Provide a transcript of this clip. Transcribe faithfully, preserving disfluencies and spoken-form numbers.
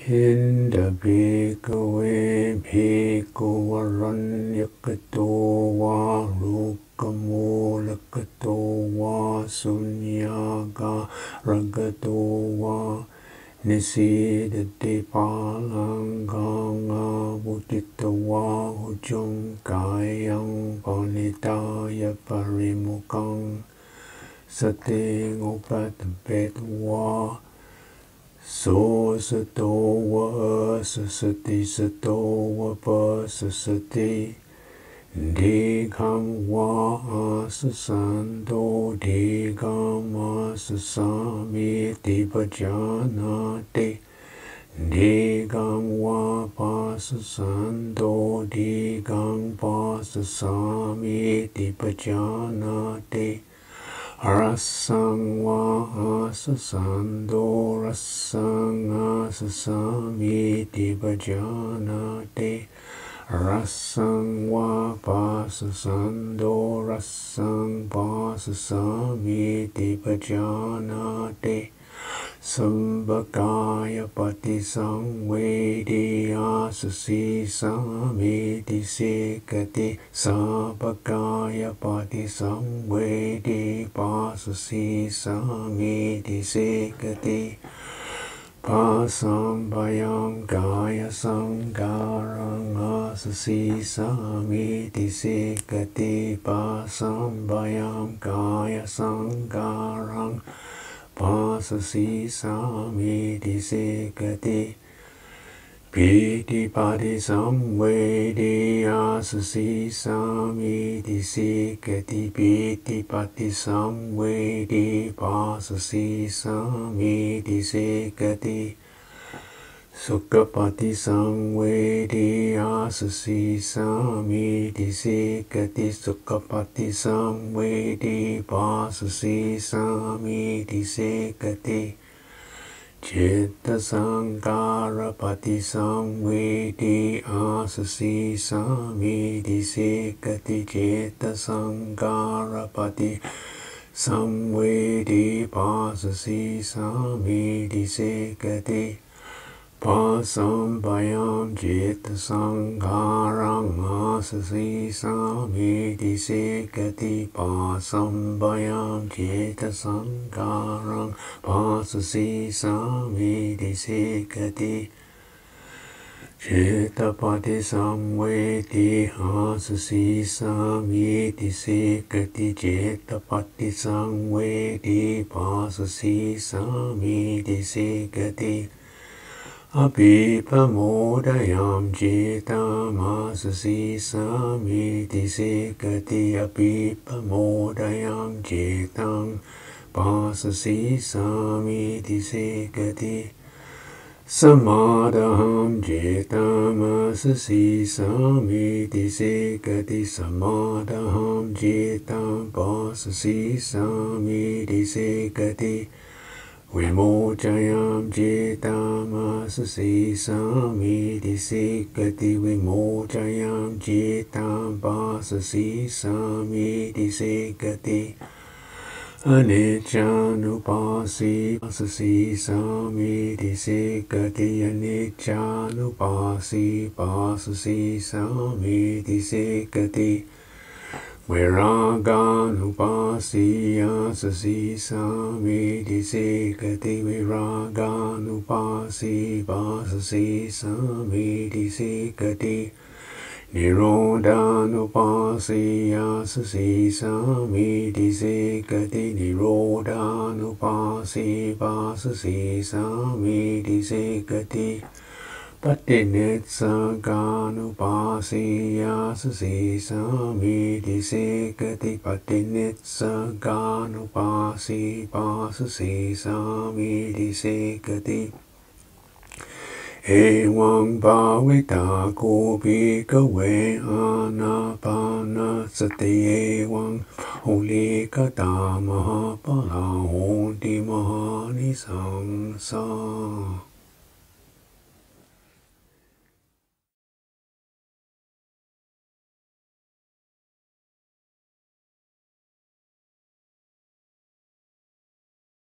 Hinda bhikkhave bhikkhu aranyakato va rukamolakato va sunyaga ragato va nisidati palanganga buddhita va ujung kayang panitaya parimukang sating upatapet va so sato wa sasati sato wa pa sasati digham wa asasando digham asasami tibhajanati digham wa pasasando digham pasasami tibhajanati Rasang wa asasando rasang asasami tibhajanati rasang wa pasasando rasang pasasami tibhajanati Sambhakaya pati samvedi asasi samiti sikati Sambhakaya pati samvedi pasasi samiti sikati Pasambayam kaya sangarang asasi samiti sikati Pasambayam kaya sangarang pasasi samiti sikati Piti pati samvedi asasi samiti sikati Piti pati samvedi pasasi samiti sikati Sukapati samvedi asasi samiti sikati Sukapati samvedi pasasi samiti sikati Citta sankara pati samvedi asasi samiti sikati Citta sankara pati samvedi pasasi samiti sikati Pasambayam citta sankarang asasi samiti sikati Pasambayam citta sankarang pasasi samiti sikati Citta pati samvedi asasi samiti sikati Citta pati samvedi pasasi samiti sikati Abhipamodayam citam asasi samiti sikati Abhipamodayam citam pasasi samiti sikati Samadaham citam asasi samiti sikati Samadaham citam pasasi samiti sikati Vimocayam citam asasi samiti sikati Vimocayam citam pasasi samiti sikati Aniccanupasi pasasi samiti sikati Aniccanupasi pasasi samiti sikati Viraganupasi asasi samiti sikati Viraganupasi pasasi samiti sikati Nirodhanupasi asasi samiti sikati Nirodhanupasi pasasi samiti sikati Patinitsaganupasi asasi samiti sikati Patinitsaganupasi pasasi samiti sikati Ewang bhavita ko bhikkhave anapana sati ewang holikata mahapala honti mahanisangsa